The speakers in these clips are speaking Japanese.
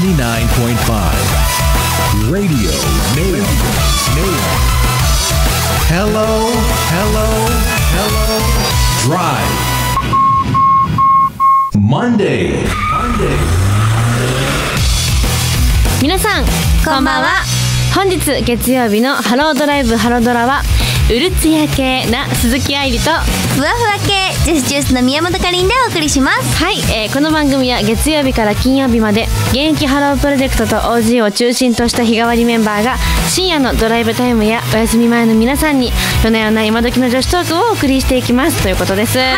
Radio Nail. Hello, hello, hello. Drive. Monday. 皆さんこんばんは。本日月曜日のハロードライブハロドラはうるつや系な鈴木愛理とふわふわ系ジェスジュースの宮本かりんでお送りします。 はい、この番組は月曜日から金曜日まで現役ハロープロジェクトと OG を中心とした日替わりメンバーが深夜のドライブタイムやお休み前の皆さんに夜な夜な今時の女子トークをお送りしていきますということです。 はい、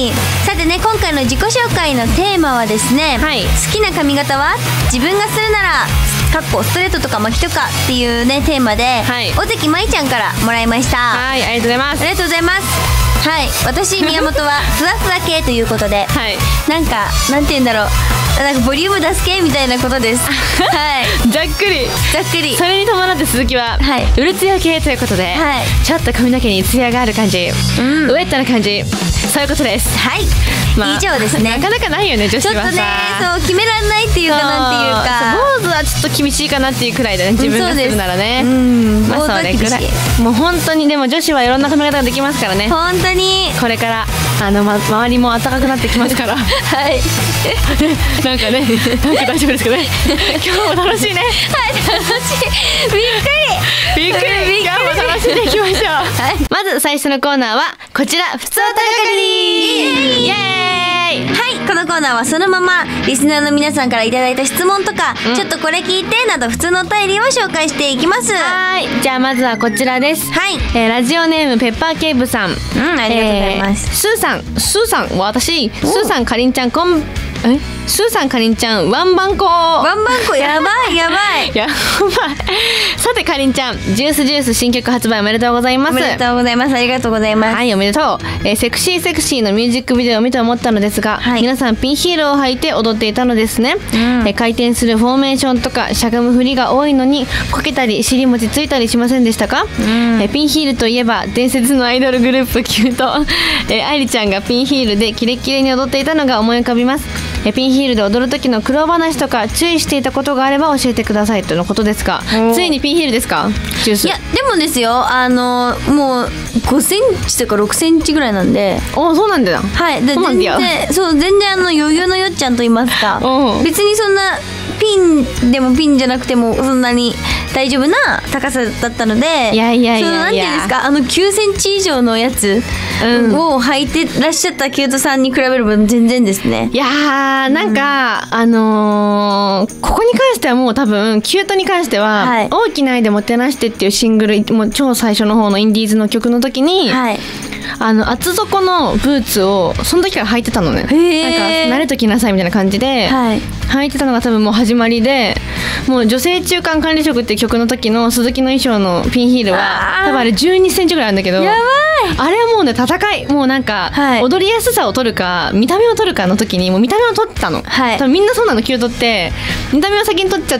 さてね、今回の自己紹介のテーマはですね、 はい、 好きな髪型は自分がするならストレートとか巻きとかっていうねテーマで、 はい、 尾関舞ちゃんからもらいました。 はい、ありがとうございます。 ありがとうございます。はい、私宮本はふわふわ系ということで、 はい、 なんかなんて言うんだろう、なんかボリューム出す系みたいなことです。はい、 ざっくりざっくり。 それに伴って鈴木は、 はい、 うるつや系ということで、 はい、 ちょっと髪の毛にツヤがある感じ、ウェットな感じ、そういうことです。 はい、以上ですね。 なかなかないよね女子はさ。 ちょっとね、そう決めらんないっていうかなんていうか、 坊主はちょっと厳しいかなっていうくらいだね、自分がするならね。まあそれくらい。もう本当にでも女子はいろんな髪型ができますからね。 本当にこれから周りも暖かくなってきますからはいなんかね、なんか大丈夫ですかね今日も楽しいね。 はい、楽しい。びっくり今日も楽しんでいきましょう。 はい、 まず最初のコーナーはこちら、ふつおた係。イエーイ。 はい、このコーナーはそのままリスナーの皆さんからいただいた質問とか、ちょっとこれ聞いてなど普通のお便りを紹介していきます。 はい、じゃあまずはこちらです。 はい、 ラジオネームペッパーケーブさん、 ありがとうございます。 スーさん、私スーさんかりんちゃんスーさんかりんちゃんワンバンコやばいやばいやばい。さてかりんちゃん、ジュース新曲発売おめでとうございます。 おめでとうございます。ありがとうございます。 はい、おめでとう。セクシーのミュージックビデオを見て思ったのですが、 はい、 皆さんピンヒールを履いて踊っていたのですね。回転するフォーメーションとかしゃがむ振りが多いのにこけたり尻餅ついたりしませんでしたか？ピンヒールといえば伝説のアイドルグループキュート愛理ちゃんがピンヒールでキレッキレに踊っていたのが思い浮かびます。ピンヒールで踊る時の苦労話とか注意していたことがあれば教えてくださいとのことですが、ついにピンヒールですか？ジュース。 いやでもですよ、もう5センチとか6センチぐらいなんで。 そうなんだよ。 はい、で全然余裕のよっちゃんと言いますか、別にそんなピンでもピンじゃなくてもそんなに大丈夫な高さだったので、 いやなんていうんですか、9センチ以上のやつを履いてらっしゃったキュートさんに比べれば全然ですね。 いやー、なんか、ここに関してはもう多分キュートに関しては、はい、大きな愛でもてなしてっていうシングル、もう超最初の方のインディーズの曲の時に、はい、厚底のブーツをその時から履いてたのね。なんか慣れときなさいみたいな感じで、はい、履いてたのが多分もう始まりで、もう女性中間管理職っていう曲の時の鈴木の衣装のピンヒールは多分あれ12センチぐらいあるんだけど、 やばい、 あれはもうね戦い、もうなんか、はい、踊りやすさを取るか見た目を取るかの時にもう見た目を取ったの、はい、多分みんなそうなの。キュートって見た目を先に取っちゃって、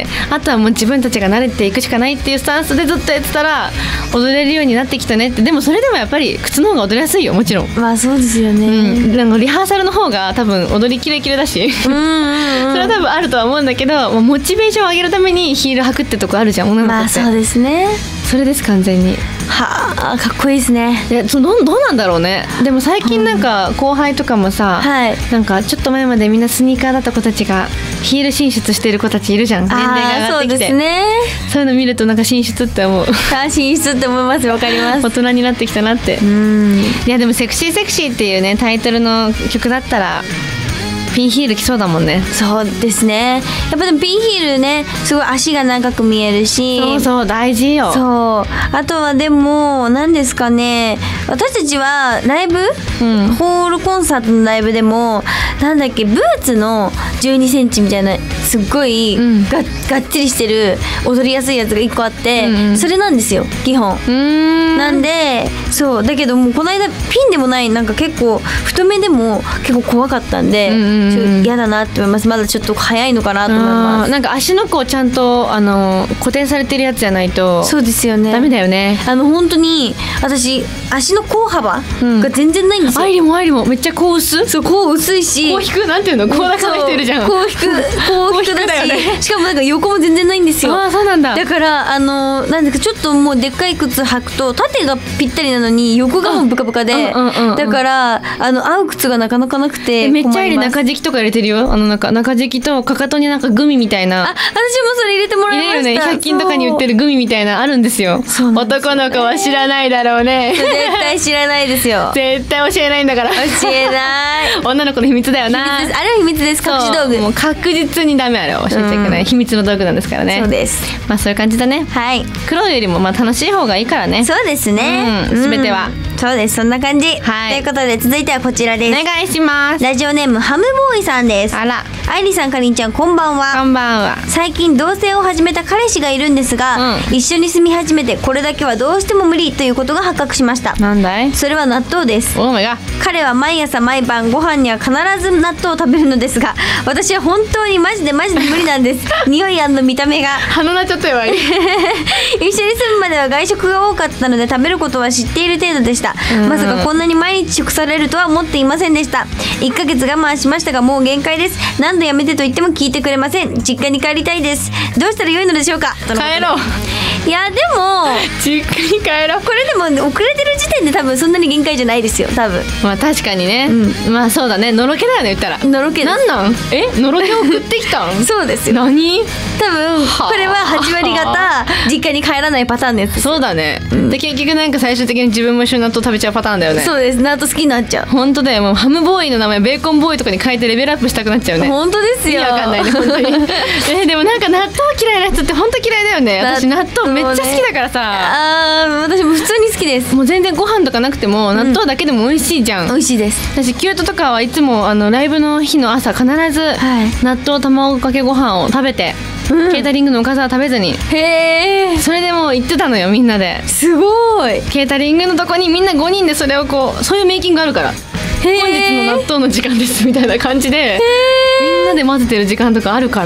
あとはもう自分たちが慣れていくしかないっていうスタンスでずっとやってたら踊れるようになってきたねって。でもそれでもやっぱり靴の方が踊りやすいよ、もちろん。 まあそうですよね、 なんかリハーサルの方が多分踊りキレキレだしそれは多分あるとは思うんだけど、もうモチベーションを上げるためにヒール履くってとこあるじゃん、女の子って。 まあそうですね、 それです完全に。 はあ、かっこいいですね。 どうなんだろうね。でも最近なんか後輩とかもさ、なんかちょっと前までみんなスニーカーだった子たちがヒール進出してる子たちいるじゃん、年齢が上がってきて。 そうですね、 そういうの見るとなんか進出って思う。 進出って思います。わかります。 大人になってきたなって。いやでもセクシーっていうねタイトルの曲だったらピンヒール来そうだもんね。 そうですね、やっぱでもピンヒールね、すごい足が長く見えるし、 そう大事よ。 そう、あとはでも何ですかね、私たちはライブ、ホールコンサートのライブでもなんだっけ、ブーツの12センチみたいなすっごいがっちりしてる踊りやすいやつが1個あって、それなんですよ基本。なんでそうだけどもうこの間ピンでもない、なんか結構太めでも結構怖かったんで、嫌だなって思います。まだちょっと早いのかなと思います。 なんか足の甲ちゃんと固定されてるやつじゃないと。 そうですよね、 ダメだよね。 本当に私足の甲幅が全然ないんですよ。 愛理もめっちゃ甲薄。 そう、甲薄いし、 甲低くなんていうの、こうな感じてるじゃん。 幸福だし、 ね、 しかもなんか横も全然ないんですよ。 あ、そうなんだ。 だからなんですか、ちょっともうでっかい靴履くと縦がぴったりなのに横がもうブカブカで、だから合う靴がなかなかなくてめっちゃいい中敷きとか入れてるよ。中敷きとかかとになんかグミみたいな。 私もそれ入れてもらいました。 入れるよね。100均とかに売ってるグミみたいなあるんですよ。男の子は知らないだろうね。 絶対知らないですよ。 絶対教えないんだから。 教えない。 女の子の秘密だよな。 あれは秘密です。隠し道具。 もう確実にダメ、あれは教えちゃいけない、秘密の道具なんですからね。 そうです。 まあそういう感じだね。 はい。 苦労よりもまあ楽しい方がいいからね。 そうですね。 全ては。 そうです、そんな感じ。 はい。 ということで続いてはこちらです。 お願いします。 ラジオネームハムボーイさんです。 あら。 愛理さん、かりんちゃん、こんばんは。 こんばんは。 最近同棲を始めた彼氏がいるんですが、一緒に住み始めてこれだけはどうしても無理ということが発覚しました。 なんだい？ それは納豆です。 お前が。 彼は毎朝毎晩ご飯には必ず納豆を食べるのですが、私は本当にマジで無理なんです。匂い&見た目が鼻なっちゃったよ。一緒に住むまでは外食が多かったので食べることは知っている程度でした。まさかこんなに毎日食されるとは思っていませんでした。1ヶ月我慢しましたがもう限界です。何度やめてと言っても聞いてくれません。実家に帰りたいです。どうしたら良いのでしょうか。 帰ろう。 いやでも実家に帰ろう。 これでも遅れてる時点で多分そんなに限界じゃないですよ、多分。 まあ確かにね、まあそうだね、のろけだよね、言ったら。 のろけです。 なんのろけを送ってきたん？ そうですよ。 何？ 多分これは8割方実家に帰らないパターンのやつ。 そうだね、で結局なんか最終的に自分も一緒に納豆食べちゃうパターンだよね。 そうです、納豆好きになっちゃう。 本当だよ、もうハムボーイの名前ベーコンボーイとかに変えてレベルアップしたくなっちゃうね。 本当ですよ。 意味わかんないね、本当に。でもなんか納豆嫌いな人って本当嫌いだよね。私納豆めっちゃ好きだからさ。 私も普通に好きです。 もう全然ご飯とかなくても納豆だけでも美味しいじゃん。 美味しいです。 私キュートとかはいつもライブの日の朝必ず納豆卵かけご飯を食べて、ケータリングのおかずは食べずに。 へえ。 それでもう行ってたのよ、みんなで。 すごい。 ケータリングのとこにみんな5人でそれをこう、そういうメイキングあるから、本日の納豆の時間ですみたいな感じでみんなで混ぜてる時間とかあるから、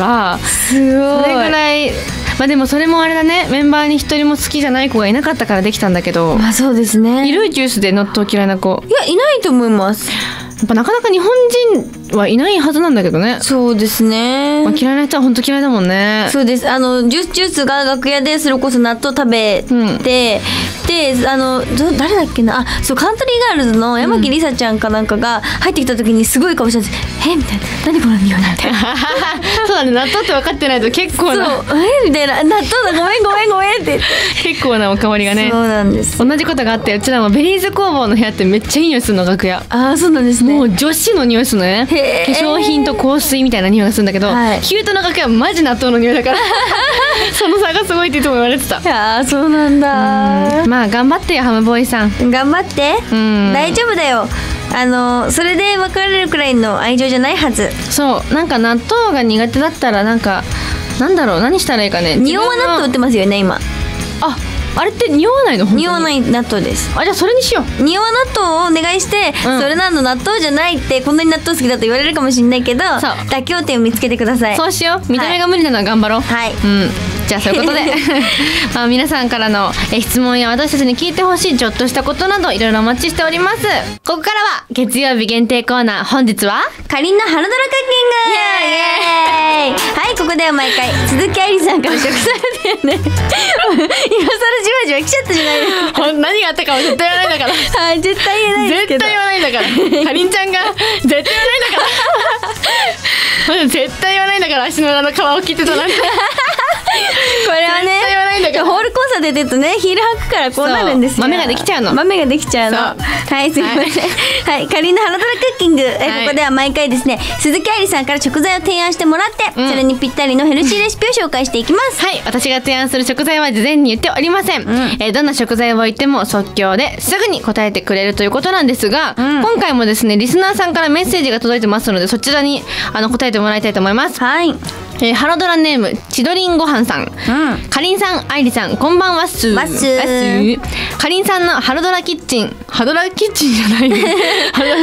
すごい。 それぐらい。まあでもそれもあれだね、メンバーに一人も好きじゃない子がいなかったからできたんだけど。 まあそうですね。 いる？ジュースで納豆嫌いな子。 いや、いないと思います。 やっぱなかなか日本人はいないはずなんだけどね。 そうですね、 まあ、嫌いな人は本当嫌いだもんね。 そうです。ジュースが楽屋でそれこそ納豆食べて、で誰だっけな、そう、カントリーガールズの山木りさちゃんかなんかが入ってきた時にすごい顔したんです。みたいな、何この匂いみたいな。 そうだね、納豆って分かってないと結構な。 そう、みたいな、納豆だ、ごめんって結構なお香りがね。 そうなんです。 同じことがあって、うちらもベリーズ工房の部屋ってめっちゃいい匂いするの、楽屋。 ああ、そうなんですね。 もう女子の匂いするのね。化粧品と香水みたいな匂いがするんだけど、キュートの楽屋はマジ納豆の匂いだからその差がすごいっていつも言われてた。 いやー、そうなんだ。 まあ頑張ってよ、ハムボーイさん。 頑張って。大丈夫だよ。それで別れるくらいの愛情じゃないはず。そう、 なんか納豆が苦手だったらなんかなんだろう、何したらいいかね。 匂わ納豆売ってますよね、今。 あれって匂わないの？ 匂わない納豆です。 じゃあそれにしよう。 匂わ納豆をお願いして、それなの納豆じゃないって、こんなに納豆好きだと言われるかもしれないけど、妥協点を見つけてください。 そうしよう。見た目が無理なのは頑張ろう。 はい、 じゃあそういうことでまあ皆さんからの質問や私たちに聞いてほしいちょっとしたことなどいろいろお待ちしております。ここからは月曜日限定コーナー。本日はかりんの春ドラクッキング。イエーイ。はい、ここでは毎回鈴木愛理さんから食材をね今更じわじわ来ちゃったじゃないですか。 何があったかは絶対言わないんだからはい、絶対言えないですけど、 絶対言わないんだからかりんちゃんが絶対言わないんだから絶対言わないんだから、足の裏の皮を切ってたなんてこれはね、ホールコンサートで言うとね、ヒール履くからこうなるんですよ。 豆ができちゃうの。 豆ができちゃうの。はい、すいません。はい、かりんの春ドラクッキング。ここでは毎回ですね、鈴木愛理さんから食材を提案してもらって、それにぴったりのヘルシーレシピを紹介していきます。 はい、私が提案する食材は事前に言っておりません。どんな食材を言っても即興ですぐに答えてくれるということなんですが、今回もですね、リスナーさんからメッセージが届いてますので、そちらに答えてもらいたいと思います。 はい。 ハロドラネームちどりんごはんさん、かりんさん、愛理さん、こんばんはっす。かりんさんのハロドラキッチン、ハロドラキッチンじゃない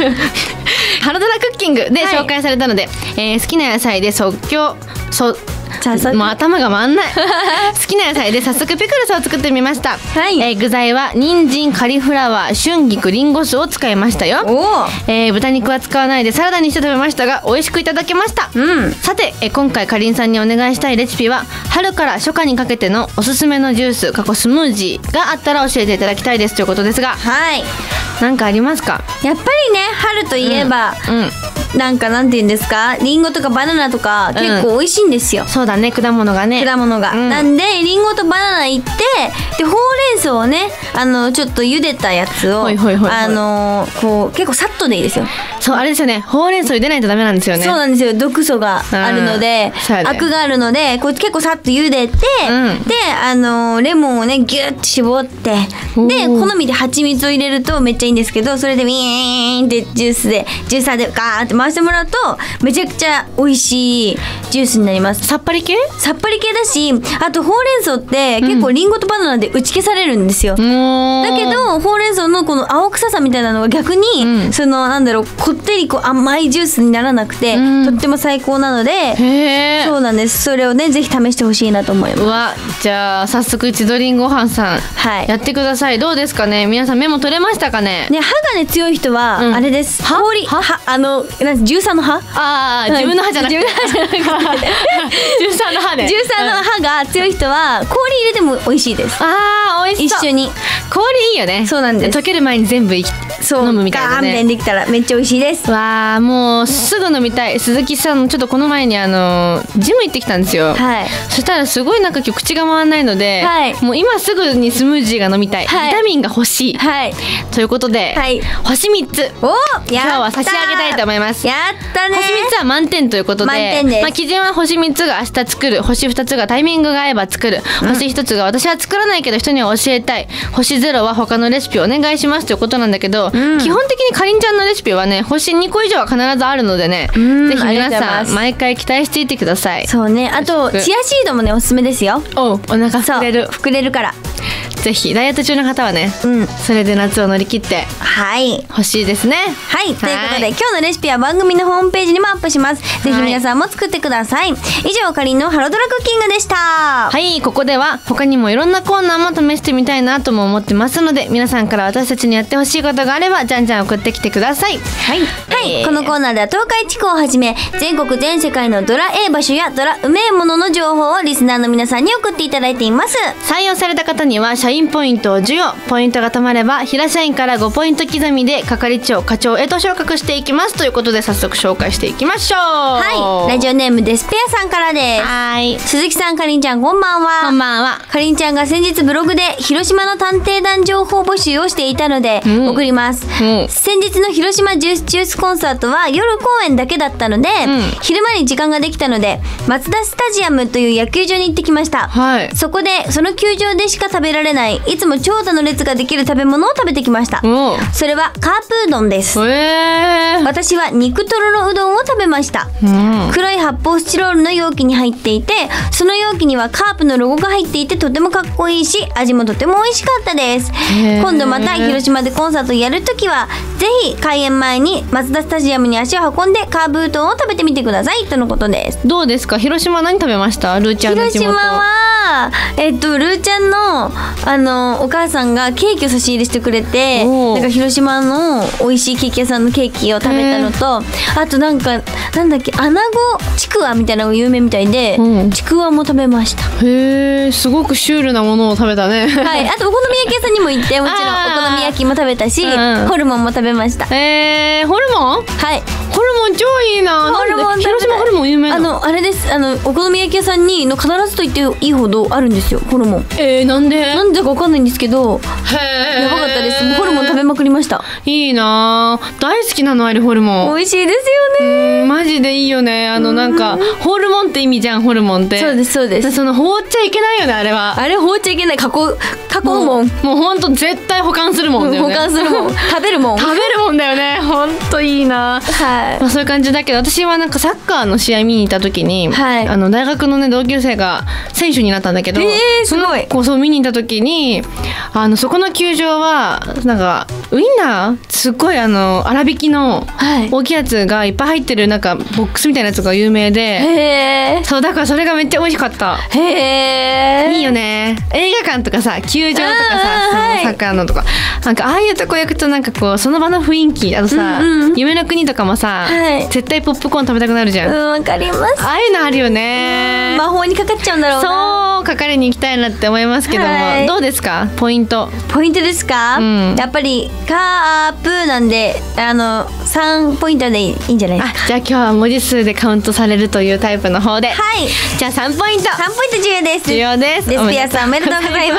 ハロドラクッキングで紹介されたので、好きな野菜で即興もう頭が回んない好きな野菜で早速ピクルスを作ってみました、はい。具材は人参、カリフラワー、春菊、リンゴ酢を使いましたよ。豚肉は使わないでサラダにして食べましたが美味しくいただけました、さて今回かりんさんにお願いしたいレシピは春から初夏にかけてのおすすめのジューススムージーがあったら教えていただきたいですということですが、はい、なんかありますか？ やっぱりね、春といえば、なんかなんて言うんですか、リンゴとかバナナとか結構美味しいんですよ、 そうだね、果物が、 なんでリンゴとバナナいって、でほうれん草をね、ちょっと茹でたやつをこう結構さっとでいいですよ。 そう、あれですよね、ほうれん草茹でないとダメなんですよね。 そうなんですよ、毒素があるので、アクがあるので、こう結構さっと茹でて、でレモンをねギュッと絞って、で好みで蜂蜜を入れるとめっちゃいいんですけど、それでウィーンってジューサーでガーって回してもらうとめちゃくちゃ美味しいジュースになります。 さっぱり系だし、あとほうれん草って結構リンゴとバナナで打ち消されるんですよ、だけどほうれん草のこの青臭さみたいなのが逆に、そのなんだろう、こってりこう甘いジュースにならなくて、とっても最高なので、そうなんです。それをねぜひ試してほしいなと思います。 うわ、じゃあ早速一度りんごはんさん、やってください。どうですかね、皆さんメモ取れましたかね。 ね、歯がね強い人は、あれです、氷、13の歯、 自分の歯じゃなくて13の歯ね、 13の歯が強い人は氷入れても美味しいです。 美味しそう。 一緒に氷いいよね。 そうなんです。 溶ける前に全部飲むみたいなね。 ガーンできたらめっちゃ美味しいです。 わあ、もうすぐ飲みたい。鈴木さん、ちょっとこの前にジム行ってきたんですよ、そしたらすごいなんか今日口が回らないので、もう今すぐにスムージーが飲みたい、ビタミンが欲しい、ということで、星3つ今日は差し上げたいと思います。 やったね。 星3つは満点ということで、 満点です。 基準は星3つが明日作る、星2つがタイミングが合えば作る、星1つが私は作らないけど人には教えたい、星0は他のレシピをお願いしますということなんだけど、基本的にかりんちゃんのレシピはね、星2個以上は必ずあるのでね、ぜひ皆さん毎回期待していてください。 そうね、あとチアシードもねおすすめですよ。 お腹膨れるから、 ぜひダイエット中の方はね、それで夏を乗り切って欲しいですね。 はい、ということで今日のレシピは番組のホームページにもアップします。ぜひ皆さんも作ってください。以上、かりんのハロドラクッキングでした。 はい、ここでは他にもいろんなコーナーも試してみたいなとも思ってますので、皆さんから私たちにやってほしいことがあればじゃんじゃん送ってきてください。はい、 このコーナーでは東海地区をはじめ全国全世界のドラ場所やドラうめえものの情報をリスナーの皆さんに送っていただいています。 採用された方には社員ポイントを授与、ポイントが貯まれば平社員から5ポイント刻みで係長課長へと昇格していきますということで、早速紹介していきましょう。 はい、ラジオネームデスペアさんからです。 はい、 鈴木さん、かりんちゃん、こんばんは。 こんばんは。 かりんちゃんが先日ブログで広島の探偵団情報募集をしていたので送ります。先日の広島ジュースコンサートは夜公演だけだったので、昼間に時間ができたのでマツダスタジアムという野球場に行ってきました。そこでその球場でしか食べられないいつも長蛇の列ができる食べ物を食べてきました。それはカープうどんです。私は肉とろろうどんを食べました。黒い発泡スチロールの容器に入っていて、その容器にはカープのロゴが入っていてとてもかっこいいし味もとても美味しかったです。今度また広島でコンサートやるときはぜひ開演前にマツダスタジアムに足を運んでカープうどんを食べてみてくださいとのことです。 どうですか、広島何食べました？ルーちゃんの地元。 広島はルーちゃんのお母さんがケーキを差し入れしてくれて、なんか広島の美味しいケーキ屋さんのケーキを食べたのと、あとなんだっけ、アナゴちくわみたいなのが有名みたいで、ちくわも食べました。 へえ、すごくシュールなものを食べたね。 はい、あとお好み焼き屋さんにも行って、もちろんお好み焼きも食べたし、ホルモンも食べました。 ホルモン？はい、ホルモン超いいな。広島ホルモン有名な。 あれです、お好み焼き屋さんに必ずと言っていいほどあるんですよ、ホルモン。 なんでか分かんないんですけど、やばかったです。ホルモン食べまくりました。 いいな、大好きなのあれ、ホルモン。 美味しいですよね。 マジでいいよね。なんかホルモンって意味じゃん、ホルモンって。 そうですそうです。 放っちゃいけないよね、あれは。 あれ放っちゃいけない。加工もん。 もうほんと絶対保管するもんだよね。 保管するもん。食べるもんだよね。ほんといいな。はい。そういう感じだけど、私はなんかサッカーの試合見に行った時に、大学のね同級生が選手になったんだけど、 すごい。 そう見に行った時にそこの球場はなんかウインナーすっごい粗挽きの大きいやつがいっぱい入ってるなんかボックスみたいなやつが有名で、 へー、 そうだからそれがめっちゃ美味しかった。 へー、 いいよね。映画館とかさ、球場とかさ、そのサッカーのとか、なんかああいうとこ行くとなんかこうその場の雰囲気、あとさ、夢の国とかもさ、絶対ポップコーン食べたくなるじゃん。 わかります。 ああいうのあるよね。 魔法にかかっちゃうんだろうな。 そう、かかりに行きたいなって思いますけども、どうですかポイント。 ポイントですか、やっぱりカープなんで3ポイントでいいんじゃないですか。 じゃあ今日は文字数でカウントされるというタイプの方で、じゃあ3ポイント。 3ポイント重要です。 重要です。 デスピアさんおめでとうございます。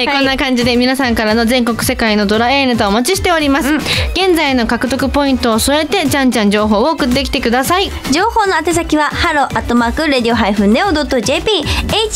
こんな感じで皆さんからの全国世界のドラえネタをお待ちしております。現在の獲得ポイントを添えてじゃんじゃん情報を送ってきてください。 情報の宛先はhello@radio-neo.jp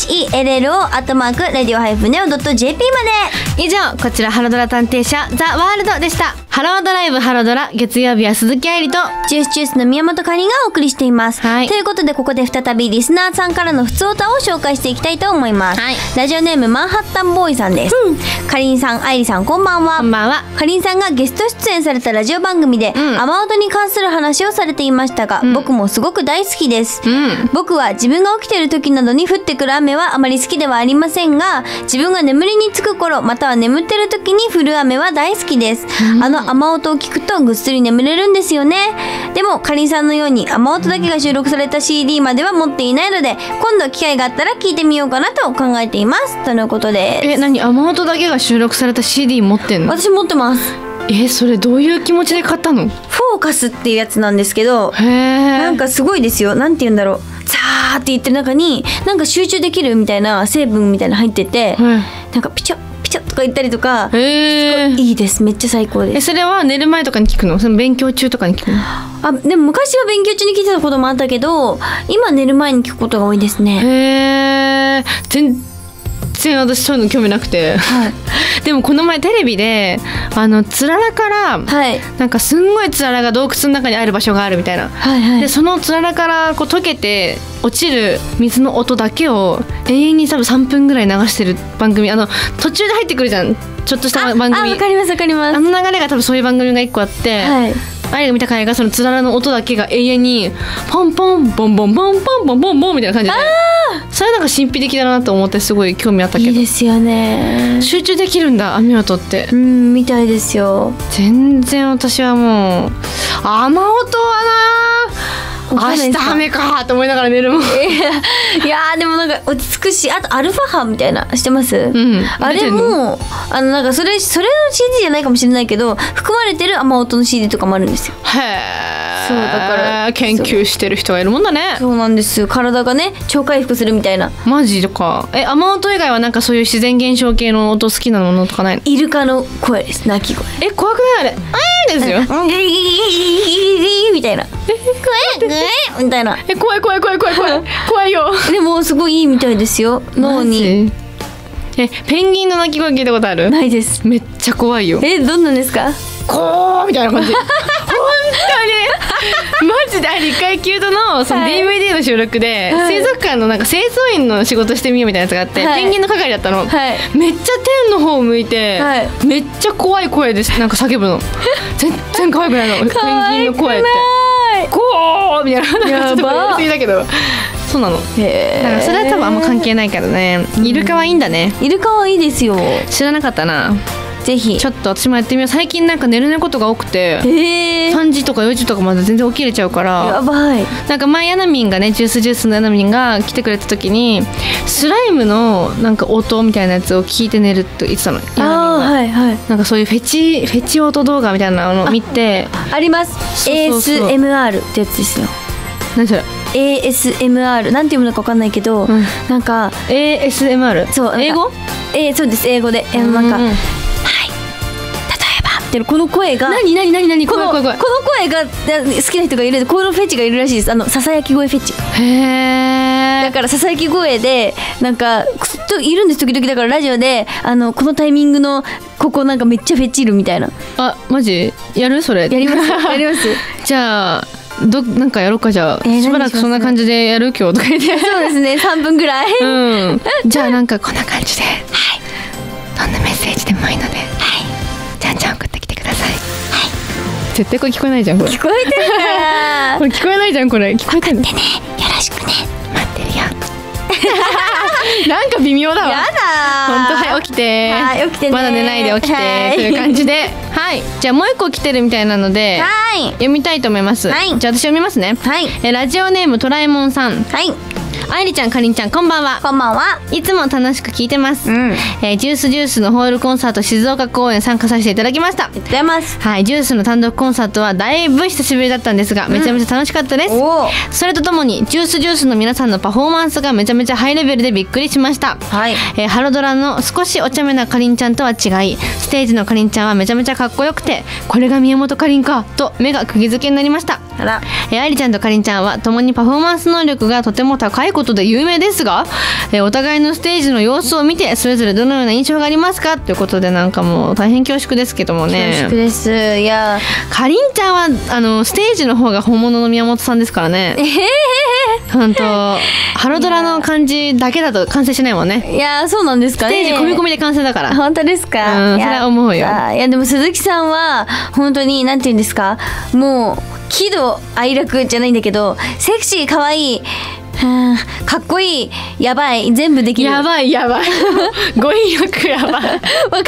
hello@radio-neo.jp まで。以上、こちらハロドラ探偵社ザワールドでした。ハロードライブハロドラ、月曜日は鈴木愛理とジュースジュースの宮本かりんがお送りしています、ということでここで再びリスナーさんからのふつおたを紹介していきたいと思います、ラジオネームマンハッタンボーイさんです、かりんさん、愛理さん、こんばんは。 こんばんは。 かりんさんがゲスト出演されたラジオ番組で、雨音に関する話をされていましたが、僕もすごく大好きです、僕は自分が起きている時などに降ってくる雨はあまり好きではありませんが、自分が眠りにつく頃または眠ってる時に降る雨は大好きです、雨音を聞くとぐっすり眠れるんですよね。でもかりんさんのように雨音だけが収録された CD までは持っていないので、今度機会があったら聞いてみようかなと考えていますとのことです。 何、雨音だけが収録された CD 持ってんの？ 私持ってます。 それどういう気持ちで買ったの？ フォーカスっていうやつなんですけど、なんかすごいですよ。なんて言うんだろう、ザーって言ってる中になんか集中できるみたいな成分みたいなの入ってて、なんかピチャピチャとか言ったりとか、すごいいいです。めっちゃ最高です。 それは寝る前とかに聞くの？その勉強中とかに聞くの？ でも昔は勉強中に聞いてたこともあったけど、今寝る前に聞くことが多いですね。 全然私そういうの興味なくて、でもこの前テレビでつららから、なんかすんごいつららが洞窟の中にある場所があるみたいな、でそのつららからこう溶けて落ちる水の音だけを永遠に多分3分ぐらい流してる番組、途中で入ってくるじゃん、ちょっとした番組。 わかりますわかります。 流れが多分そういう番組が1個あって、あれが見た回がそのつららの音だけが永遠にポンポンボンボンボンポンボンボンボンみたいな感じで、それなんか神秘的だなと思ってすごい興味あったけど。 いいですよね。 集中できるんだ、雨音って。 みたいですよ。 全然私はもう雨音はな、明日雨かと思いながら寝るもん。いやでもなんか落ち着くし、あとアルファ波みたいなしてます、あれもなんかそれの CD じゃないかもしれないけど、含まれてる雨音の CD とかもあるんですよ。そうだから研究してる人がいるもんだね。 そうなんです。体がね超回復するみたいな。 マジとか。雨音以外はなんかそういう自然現象系の音好きなものとかないの？ イルカの声です。鳴き声。 怖くないあれ？ですよ。 みたいな。みたいな。 怖いよ。 でもすごいいいみたいですよ、脳に。 ペンギンの鳴き声聞いたことある？ ないです。 めっちゃ怖いよ。 どんなんですか？ こうみたいな感じ。本当にマジで1回キュートのその DVD の収録で、水族館のなんか清掃員の仕事してみようみたいなやつがあって、ペンギンの係だったの、めっちゃ天の方を向いて、めっちゃ怖い声ですなんか叫ぶの。全然可愛くないの。ペンギンの声ってこうみたいな。やばー。だけどそうなの。だからそれは多分あんま関係ないからね。イルカはいいんだね。 イルカはいいですよ。 知らなかったな。ぜひちょっと私もやってみよう。最近なんか寝ることが多くて、3時とか4時とかまで全然起きれちゃうから。 やばい。なんか前ヤナミンがね、ジュースのヤナミンが来てくれた時にスライムのなんか音みたいなやつを聞いて寝るって言ってたの。なんかそういうフェチ音動画みたいなのを見て。 あります。ASMR ってやつですよ。 何それ ？ASMR なんて読むのか分かんないけど、なんか ASMR そう英語？そうです、英語でなんかこの声が何この声が好きな人がいる。このフェチがいるらしいです。ささやき声フェチ。だからささやき声でなんかいるんです。時々だからラジオでこのタイミングのここなんかめっちゃフェチるみたいな。 マジやる？それやりますやります。 じゃあなんかやろうか。じゃあしばらくそんな感じでやる今日とか言って。 そうですね、3分ぐらい。 じゃあなんかこんな感じで、どんなメッセージでもいいので、じゃゃんちゃん送ってきてください。はい。絶対これ聞こえないじゃんこれ。 聞こえてるからこれ聞こえないじゃんこれ。聞こえてる。 待ってね、よろしくね。待ってるよ。 なんか微妙だわ。 やだ本当はい起きて。 はい起きてね。 まだ寝ないで起きてという感じで、はい。じゃあもう一個来てるみたいなので、 はい。 読みたいと思います。 はい。 じゃあ私読みますね。 はい。 ラジオネームトラえもんさん。 はい。 愛理ちゃんかりんちゃんこんばんは。 こんばんは。 いつも楽しく聞いてます。 うん。 ジュースのホールコンサート静岡公演参加させていただきました。 ありがとうございます。 はい、ジュースの単独コンサートはだいぶ久しぶりだったんですが、めちゃめちゃ楽しかったです。それとともにジュースの皆さんのパフォーマンスがめちゃめちゃハイレベルでびっくりしました。 はい。 ハロドラの少しお茶目なかりんちゃんとは違い、ステージのかりんちゃんはめちゃめちゃかっこよくて、これが宮本かりんかと目が釘付けになりました。 あら。 愛理ちゃんとかりんちゃんは共にパフォーマンス能力がとても高いことで有名ですが、お互いのステージの様子を見てそれぞれどのような印象がありますかということで、なんかもう大変恐縮ですけどもね。 恐縮です。いやかりんちゃんはステージの方が本物の宮本さんですからね。本当ハロドラの感じだけだと完成しないもんね。 いやそうなんですかね。 ステージ込み込みで完成だから。 本当ですか。 それは思うよ。 いやでも鈴木さんは本当になんて言うんですか、もう喜怒哀楽じゃないんだけど、セクシー可愛い、かっこいい、やばい、全部できる。やばい語彙力やばい。わかります。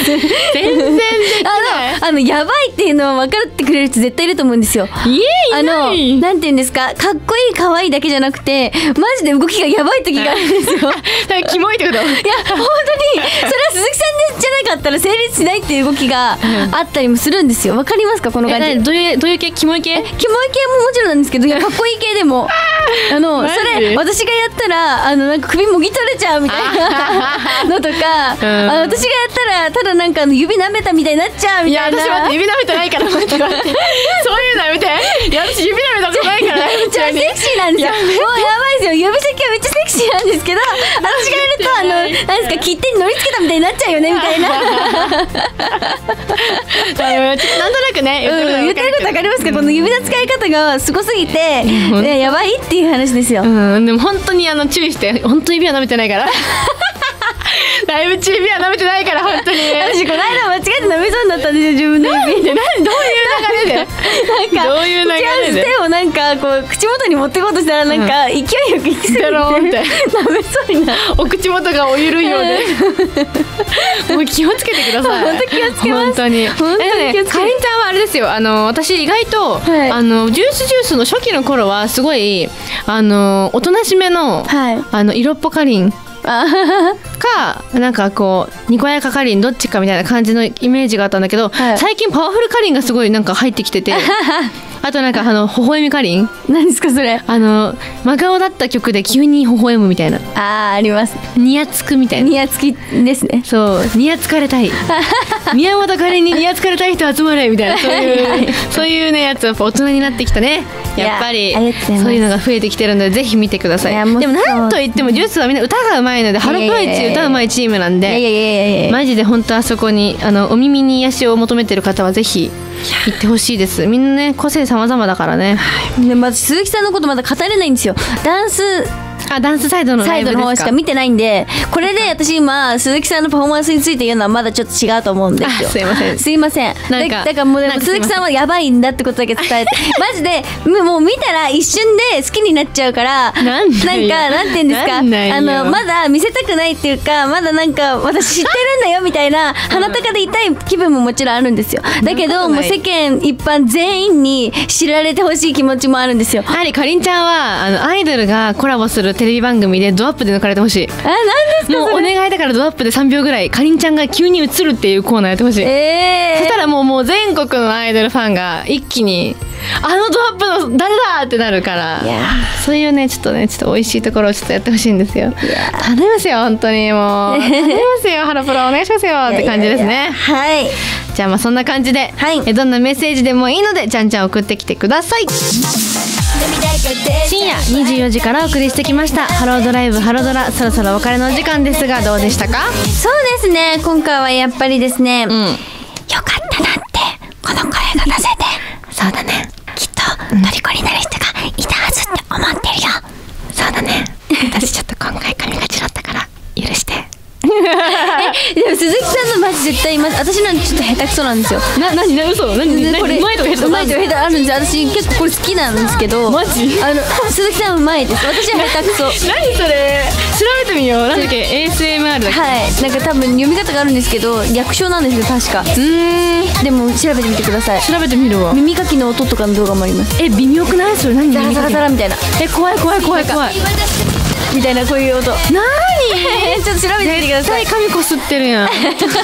全然できない。 やばいっていうのを分かってくれる人絶対いると思うんですよ。 いないなんて言うんですか、かっこいい可愛いだけじゃなくてマジで動きがやばい時があるんですよ。だからキモいってこと。いや本当にそれは鈴木さんじゃなかったら成立しないっていう動きがあったりもするんですよ。わかりますかこの感じ。 どういう系？キモい系？ キモい系ももちろんなんですけど、いやかっこいい系でもそれ私がやったらなんか首もぎ取れちゃうみたいなのとか、私がやったらただなんか指舐めたみたいになっちゃうみたいな。 いや私待って指舐めてないから待ってそういうのやめて。いや私指舐めたことないから。 めっちゃセクシーなんですよ。もうやばいですよ。指先はめっちゃセクシーなんですけど、私がやるとなんですか切手に乗り付けたみたいになっちゃうよねみたいな。 なんとなくね言ってることわかりますか。この指の使い方がすごすぎてやばいっていう話ですよ。 でも本当に注意して、本当に指は舐めてないから。だいぶ指は舐めてないから本当に。 私この間間違えて舐めそうになったんですよ自分の指。 どういう流れで？なんかどういう流れで？ 手をなんかこう口元に持ってこうとしたらなんか勢いよくいきすぎて舐めそうになる。 お口元がおゆるいようで。もう気をつけてください。 本当気をつけます。 本当に。かりんちゃんはあれですよ。私意外とジュースの初期の頃はすごいおとなしめの色っぽかりんかなんかこうにこやかかりんどっちかみたいな感じのイメージがあったんだけど、最近パワフルかりんがすごいなんか入ってきてて。あとなんか微笑みかりん。 何ですかそれ。 真顔だった曲で急に微笑むみたいな。 あります。 ニヤつくみたいな。 ニヤつきですね。 そうニヤつかれたい。宮本かりんにニヤつかれたい人集まれみたいな、そういうねやつはやっぱ大人になってきたね。やっぱりそういうのが増えてきてるのでぜひ見てください。でもなんといってもジュースはみんな歌がうまいので、ハロプロイチ歌うまいチームなんで、マジで本当あそこにお耳に癒しを求めてる方はぜひ行ってほしいです。みんなね個性様々だからね。 でまず鈴木さんのことまだ語れないんですよ。ダンスサイドのライブの方しか見てないんで、これで私今鈴木さんのパフォーマンスについて言うのはまだちょっと違うと思うんですよ。 すいませんすいません。だからもうでも鈴木さんはやばいんだってことだけ伝えてマジでもう見たら一瞬で好きになっちゃうから、なんて言うんですか、まだ見せたくないっていうか、まだなんか私知ってるんだよみたいな鼻高でいたい気分ももちろんあるんですよ。だけどもう世間一般全員に知られてほしい気持ちもあるんですよ。 やはりかりんちゃんはアイドルがコラボするテレビ番組でドアップで抜かれてほしい。 何ですかもうお願いだからドアップで3秒ぐらいかりんちゃんが急に映るっていうコーナーやってほしい。そしたらもう全国のアイドルファンが一気にドアップの誰だってなるから、そういうねちょっと美味しいところをちょっとやってほしいんですよ。頼みますよ本当にもう頼みますよハロプロお願いしますよって感じですね。 はい。 じゃあそんな感じで、どんなメッセージでもいいのでちゃんちゃん送ってきてください。深夜24時からお送りしてきましたハロードライブハロドラ、そろそろお別れのお時間ですがどうでしたか？ そうですね、今回はやっぱりですね、よかったなってこの声が出せて、 そうだね、 きっと虜になる人がいたはずって思ってるよ。 そうだね私ちょっと今回髪がちろったから許して。 でも鈴木さんのマジ絶対います。私のちょっと下手くそなんですよ。 何嘘何これうまいとか下手うまいとか下手あるんですよ。私結構これ好きなんですけど、 マジ鈴木さんうまいです。私は下手くそ。 何それ調べてみよう。なんだっけ ASMR だっけ。 はい、なんか多分読み方があるんですけど略称なんですよ確か。でも調べてみてください。 調べてみるわ。 耳かきの音とかの動画もあります。 微妙くないそれ。何ザラザラザラみたいな。 怖いみたいなこういう音。 何ちょっと調べてみてください。 絶対髪こすってるやん。なる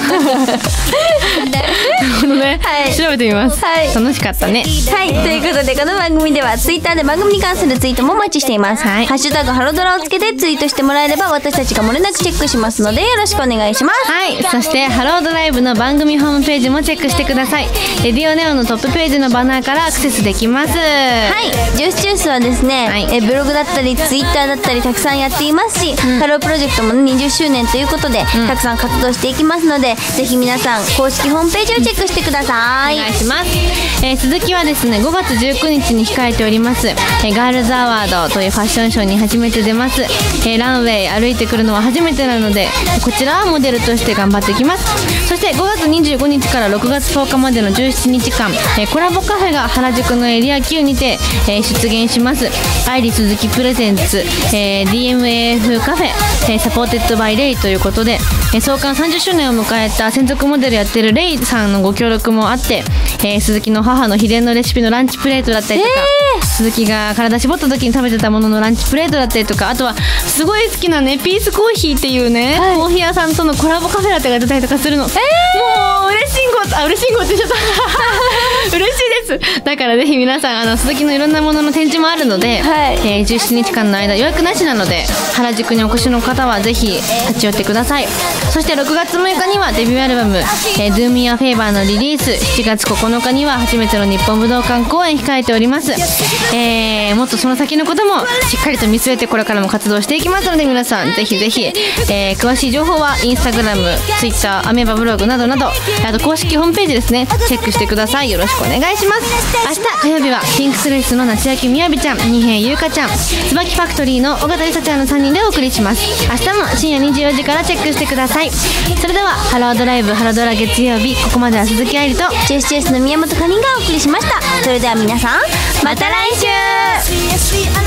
ほどね。調べてみます。楽しかったね。 はい、ということでこの番組ではツイッターで番組に関するツイートもお待ちしています。ハッシュタグハロドラをつけてツイートしてもらえれば私たちが漏れなくチェックしますのでよろしくお願いします。 はい、そしてハロードライブの番組ホームページもチェックしてください。レディオネオのトップページのバナーからアクセスできます。 はい、ジュースジュースはですね、ブログだったりツイッターだったりたくさんやっていますし、ハロープロジェクトも20周年ということで、たくさん活動していきますのでぜひ皆さん公式ホームページをチェックしてください。 お願いします。続きはですね5月19日に控えておりますガールズアワードというファッションショーに初めて出ます。ランウェイ歩いてくるのは初めてなのでこちらはモデルとして頑張っていきます。そして5月25日から6月10日までの17日間コラボカフェが原宿のエリア Q にて出現します。アイリ鈴木プレゼンツDMAF カフェサポーテッドバイレイということで創刊30周年を迎えた専属モデルやってるレイさんのご協力もあって鈴木の母の秘伝のレシピのランチプレートだったりとか、鈴木が体絞った時に食べてたもののランチプレートだったりとか、あとはすごい好きなねピースコーヒーっていうね、コーヒー屋さんとのコラボカフェラテが出たりとかするの。もう嬉しいことって言っちゃった嬉しいです。だからぜひ皆さん鈴木のいろんなものの展示もあるので、17日間の間予約なしなので原宿にお越しの方はぜひ立ち寄ってください。そして6月6日にはデビューアルバム「Do Me a Favor」のリリース、7月9日には初めての日本武道館公演控えております。もっとその先のこともしっかりと見据えてこれからも活動していきますので皆さんぜひぜひ、詳しい情報はインスタグラム、ツイッター、アメーバブログなどなど、あと公式ホームページですねチェックしてください。よろしくお願いします。明日火曜日はピンクスレースの夏焼みやびちゃん、二平優香ちゃん、椿ファクトリーの尾形梨沙ちゃんの3人でお送りします。明日も深夜24時からチェックしてください。それではハロードライブハロドラ月曜日、ここまでは鈴木愛理とジュースジュースの宮本かりんがお送りしました。それでは皆さんまた来週。